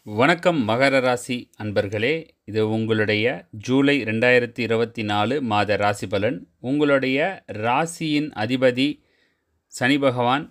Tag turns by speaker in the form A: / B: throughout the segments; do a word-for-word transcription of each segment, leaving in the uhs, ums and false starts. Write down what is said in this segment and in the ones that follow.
A: வணக்கம் மகர ராசி அன்பர்களே. இது உங்களுடைய ஜூலை ரெண்டாயிரத்தி இருபத்தி நாலு மாத ராசி பலன். உங்களுடைய ராசியின் அதிபதி சனி பகவான்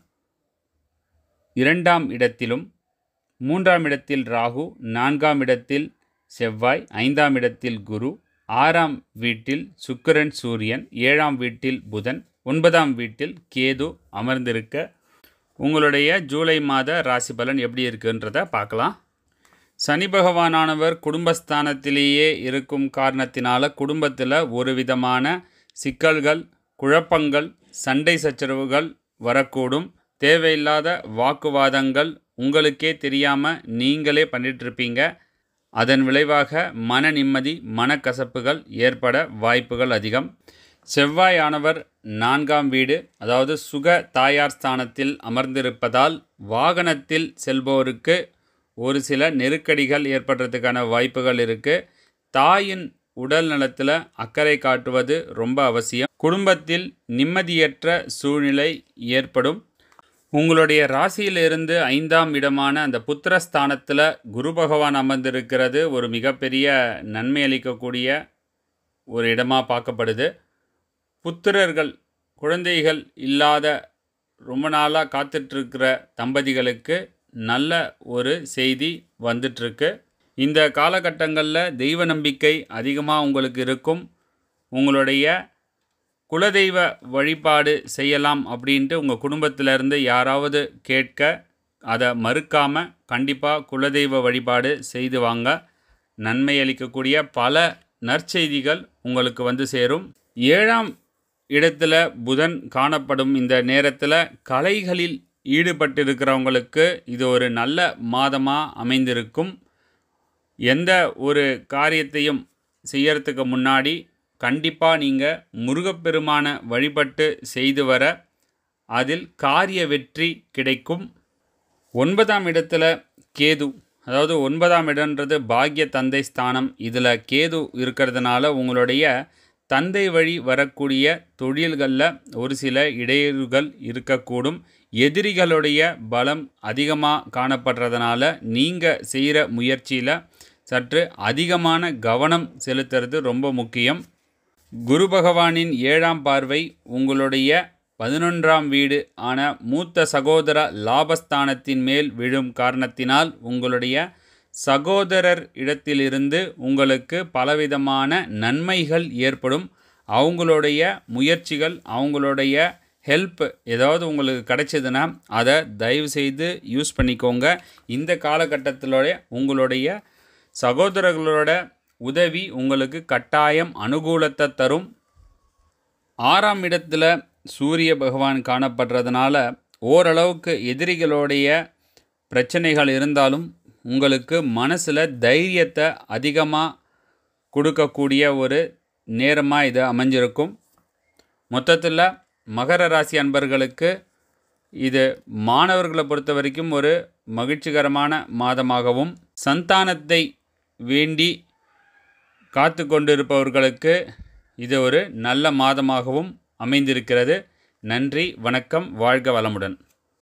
A: இரண்டாம் இடத்திலும், மூன்றாம் இடத்தில் ராகு, நான்காம் இடத்தில் செவ்வாய், ஐந்தாம் இடத்தில் குரு, ஆறாம் வீட்டில் சுக்கிரன் சூரியன், ஏழாம் வீட்டில் புதன், ஒன்பதாம் வீட்டில் கேது அமர்ந்திருக்க உங்களுடைய ஜூலை மாத ராசி பலன் எப்படி இருக்குன்றதை பார்க்கலாம். சனி பகவானானவர் குடும்பஸ்தானத்திலேயே இருக்கும் காரணத்தினால குடும்பத்தில் ஒரு விதமான சிக்கல்கள், குழப்பங்கள், சண்டை சச்சரவுகள் வரக்கூடும். தேவையில்லாத வாக்குவாதங்கள் உங்களுக்கே தெரியாமல் நீங்களே பண்ணிகிட்ருப்பீங்க. அதன் விளைவாக மன நிம்மதி, மனக்கசப்புகள் ஏற்பட வாய்ப்புகள் அதிகம். செவ்வாயானவர் நான்காம் வீடு, அதாவது சுக தாயார் ஸ்தானத்தில் அமர்ந்திருப்பதால் வாகனத்தில் செல்பவருக்கு ஒரு சில நெருக்கடிகள் ஏற்படுறதுக்கான வாய்ப்புகள் இருக்குது. தாயின் உடல் நலத்தில் அக்கறை காட்டுவது ரொம்ப அவசியம். குடும்பத்தில் நிம்மதியற்ற சூழ்நிலை ஏற்படும். உங்களுடைய ராசியிலிருந்து ஐந்தாம் இடமான அந்த புத்திரஸ்தானத்தில் குரு பகவான் அமர்ந்திருக்கிறது ஒரு மிகப்பெரிய நன்மை அளிக்கக்கூடிய ஒரு இடமாக பார்க்கப்படுது. புத்திரர்கள், குழந்தைகள் இல்லாத ரொம்ப நாளாக காத்துட்ருக்கிற தம்பதிகளுக்கு நல்ல ஒரு செய்தி வந்துட்டுருக்கு. இந்த காலகட்டங்களில் தெய்வ நம்பிக்கை அதிகமாக உங்களுக்கு இருக்கும். உங்களுடைய குலதெய்வ வழிபாடு செய்யலாம் அப்படின்ட்டு உங்கள் குடும்பத்திலேருந்து யாராவது கேட்க அதை மறுக்காமல் கண்டிப்பாக குலதெய்வ வழிபாடு செய்து வாங்க. நன்மை அளிக்கக்கூடிய பல நற்செய்திகள் உங்களுக்கு வந்து சேரும். ஏழாம் இடத்துல புதன் காணப்படும் இந்த நேரத்தில் கலைகளில் ஈடுபட்டிருக்கிறவங்களுக்கு இது ஒரு நல்ல மாதமாக அமைந்திருக்கும். எந்த ஒரு காரியத்தையும் செய்யறதுக்கு முன்னாடி கண்டிப்பாக நீங்கள் முருகப்பெருமானை வழிபட்டு செய்து வர அதில் காரிய வெற்றி கிடைக்கும். ஒன்பதாம் இடத்துல கேது, அதாவது ஒன்பதாம் இடன்றது பாக்ய தந்தை ஸ்தானம். இதில் கேது இருக்கிறதுனால உங்களுடைய தந்தை வழி வரக்கூடிய தொழில்களில் ஒரு சில இடையூறுகள் இருக்கக்கூடும். எதிரிகளுடைய பலம் அதிகமாக காணப்படுறதுனால நீங்கள் செய்கிற முயற்சியில் சற்று அதிகமான கவனம் செலுத்துறது ரொம்ப முக்கியம். குரு பகவானின் ஏழாம் பார்வை உங்களுடைய பதினொன்றாம் வீடு ஆன மூத்த சகோதர லாபஸ்தானத்தின் மேல் விழும் காரணத்தினால் உங்களுடைய சகோதரர் இடத்திலிருந்து உங்களுக்கு பலவிதமான நன்மைகள் ஏற்படும். அவங்களுடைய முயற்சிகள், அவங்களுடைய ஹெல்ப் ஏதாவது உங்களுக்கு கிடைச்சதுன்னா அதை தயவு செய்து யூஸ் பண்ணிக்கோங்க. இந்த காலகட்டத்திலோட உங்களுடைய சகோதரர்களோட உதவி உங்களுக்கு கட்டாயம் அனுகூலத்தை தரும். ஆறாம் இடத்துல சூரிய பகவான் காணப்படுறதுனால ஓரளவுக்கு எதிரிகளுடைய பிரச்சனைகள் இருந்தாலும் உங்களுக்கு மனசில் தைரியத்தை அதிகமாக கொடுக்கக்கூடிய ஒரு நேரமாக இது அமைஞ்சிருக்கும். மொத்தத்தில் மகர ராசி அன்பர்களுக்கு இது மாணவர்களை பொறுத்த வரைக்கும் ஒரு மகிழ்ச்சிகரமான மாதமாகவும், சந்தானத்தை வேண்டி காத்து கொண்டிருப்பவர்களுக்கு இது ஒரு நல்ல மாதமாகவும் அமைந்திருக்கிறது. நன்றி, வணக்கம், வாழ்க வளமுடன்.